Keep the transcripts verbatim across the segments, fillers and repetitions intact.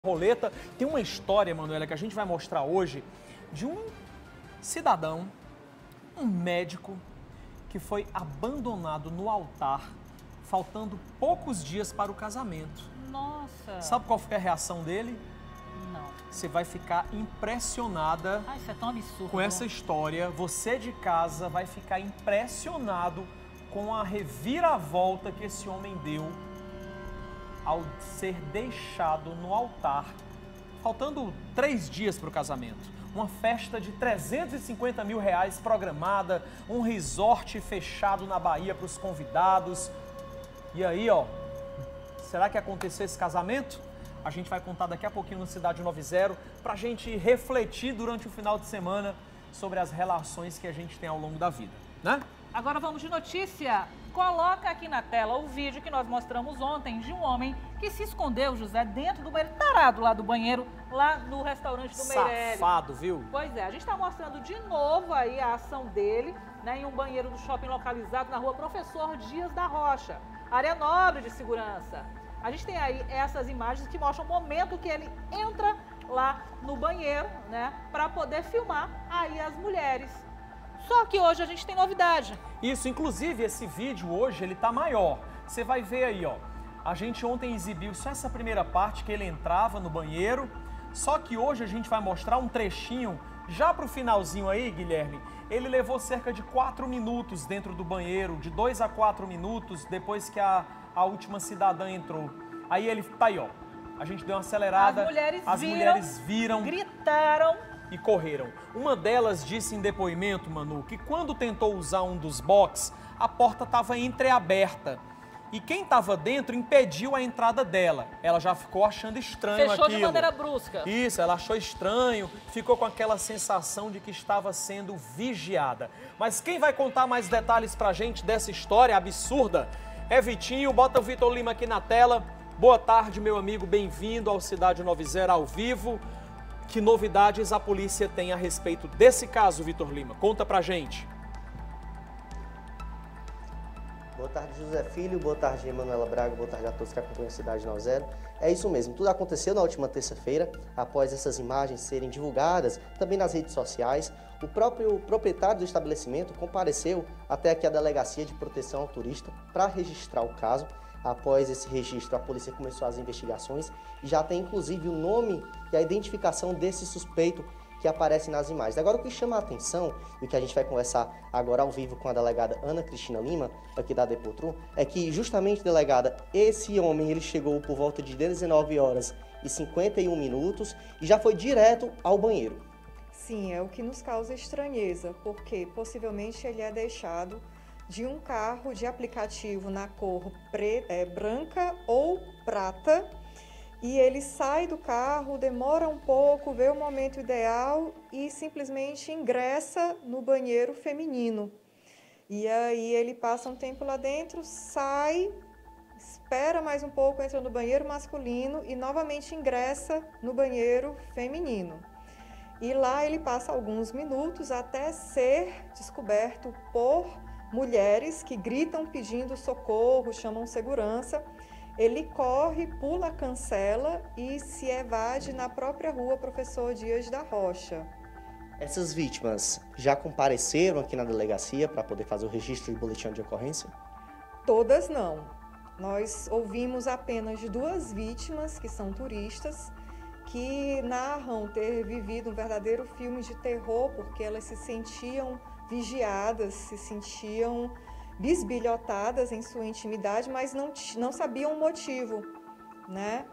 Roleta. Tem uma história, Manuela, que a gente vai mostrar hoje de um cidadão, um médico, que foi abandonado no altar, faltando poucos dias para o casamento. Nossa! Sabe qual foi a reação dele? Não. Você vai ficar impressionada Ah, isso é tão absurdo. com essa história. Você de casa vai ficar impressionado com a reviravolta que esse homem deu ao ser deixado no altar, faltando três dias para o casamento. Uma festa de trezentos e cinquenta mil reais programada, um resort fechado na Bahia para os convidados. E aí, ó, será que aconteceu esse casamento? A gente vai contar daqui a pouquinho no Cidade noventa, para a gente refletir durante o final de semana sobre as relações que a gente tem ao longo da vida, né? Agora vamos de notícia. Coloca aqui na tela o vídeo que nós mostramos ontem de um homem que se escondeu, José, dentro do banheiro, tarado lá do banheiro, lá no restaurante do Meirelles. Safado, viu? Pois é, a gente está mostrando de novo aí a ação dele, né, em um banheiro do shopping localizado na rua Professor Dias da Rocha, área nobre de segurança. A gente tem aí essas imagens que mostram o momento que ele entra lá no banheiro, né, para poder filmar aí as mulheres. Só que hoje a gente tem novidade. Isso, inclusive esse vídeo hoje ele tá maior. Você vai ver aí, ó. A gente ontem exibiu só essa primeira parte que ele entrava no banheiro. Só que hoje a gente vai mostrar um trechinho já pro finalzinho aí, Guilherme. Ele levou cerca de quatro minutos dentro do banheiro, de dois a quatro minutos depois que a, a última cidadã entrou. Aí ele tá aí, ó. A gente deu uma acelerada. As mulheres as viram, mulheres viram, gritaram e correram. Uma delas disse em depoimento, Manu, que quando tentou usar um dos box, a porta estava entreaberta. E quem estava dentro impediu a entrada dela. Ela já ficou achando estranho Fechou aquilo. de maneira brusca. Isso, ela achou estranho, ficou com aquela sensação de que estava sendo vigiada. Mas quem vai contar mais detalhes pra gente dessa história absurda é Vitinho. Bota o Vitor Lima aqui na tela. Boa tarde, meu amigo, bem-vindo ao Cidade noventa ao vivo. Que novidades a polícia tem a respeito desse caso, Vitor Lima? Conta pra gente. Boa tarde, José Filho. Boa tarde, Manuela Braga. Boa tarde a todos que acompanham a Cidade noventa. É isso mesmo, tudo aconteceu na última terça-feira, após essas imagens serem divulgadas também nas redes sociais. O próprio proprietário do estabelecimento compareceu até aqui a Delegacia de Proteção ao Turista para registrar o caso. Após esse registro, a polícia começou as investigações e já tem inclusive o nome e a identificação desse suspeito que aparece nas imagens. Agora, o que chama a atenção, e o que a gente vai conversar agora ao vivo com a delegada Ana Cristina Lima, aqui da Depotru, é que justamente, delegada, esse homem ele chegou por volta de dezenove horas e cinquenta e um minutos e já foi direto ao banheiro. Sim, é o que nos causa estranheza, porque possivelmente ele é deixado de um carro de aplicativo na cor preta, é, branca ou prata, e ele sai do carro, demora um pouco, vê o momento ideal e simplesmente ingressa no banheiro feminino. E aí ele passa um tempo lá dentro, sai, espera mais um pouco, entra no banheiro masculino e novamente ingressa no banheiro feminino. E lá ele passa alguns minutos até ser descoberto por mulheres que gritam pedindo socorro, chamam segurança. Ele corre, pula a cancela e se evade na própria rua Professor Dias da Rocha. Essas vítimas já compareceram aqui na delegacia para poder fazer o registro de boletim de ocorrência? Todas não. Nós ouvimos apenas de duas vítimas, que são turistas, que narram ter vivido um verdadeiro filme de terror, porque elas se sentiam vigiadas, se sentiam bisbilhotadas em sua intimidade, mas não, não sabiam o motivo, né?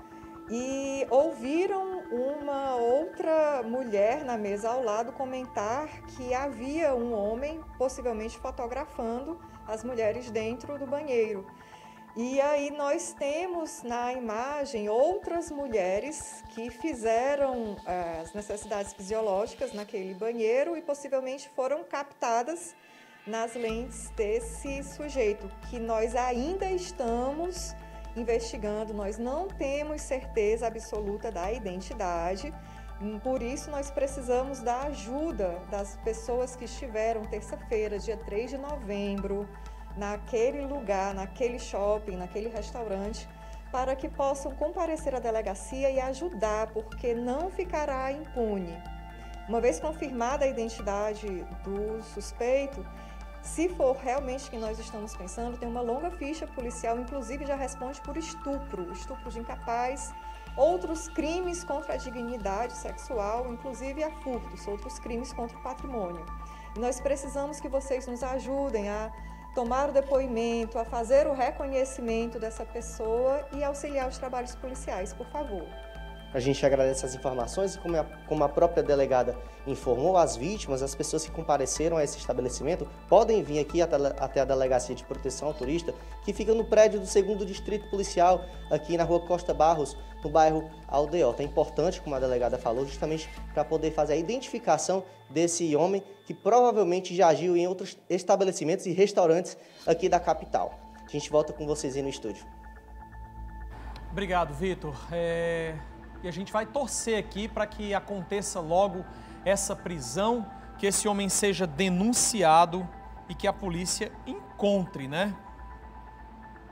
E ouviram uma outra mulher na mesa ao lado comentar que havia um homem, possivelmente fotografando as mulheres dentro do banheiro. E aí nós temos na imagem outras mulheres que fizeram eh, as necessidades fisiológicas naquele banheiro e possivelmente foram captadas nas lentes desse sujeito, que nós ainda estamos investigando, nós não temos certeza absoluta da identidade, por isso nós precisamos da ajuda das pessoas que estiveram terça-feira, dia três de novembro, naquele lugar, naquele shopping, naquele restaurante, para que possam comparecer à delegacia e ajudar, porque não ficará impune. Uma vez confirmada a identidade do suspeito, se for realmente o que nós estamos pensando, tem uma longa ficha policial, inclusive já responde por estupro, estupro de incapaz, outros crimes contra a dignidade sexual, inclusive a furtos, outros crimes contra o patrimônio. E nós precisamos que vocês nos ajudem a tomar o depoimento, a fazer o reconhecimento dessa pessoa e auxiliar os trabalhos policiais, por favor. A gente agradece as informações e, como a, como a própria delegada informou, as vítimas, as pessoas que compareceram a esse estabelecimento, podem vir aqui até, até a Delegacia de Proteção ao Turista, que fica no prédio do segundo Distrito Policial, aqui na rua Costa Barros, no bairro Aldeota. É importante, como a delegada falou, justamente para poder fazer a identificação desse homem que provavelmente já agiu em outros estabelecimentos e restaurantes aqui da capital. A gente volta com vocês aí no estúdio. Obrigado, Vitor. É... E a gente vai torcer aqui para que aconteça logo essa prisão, que esse homem seja denunciado e que a polícia encontre, né,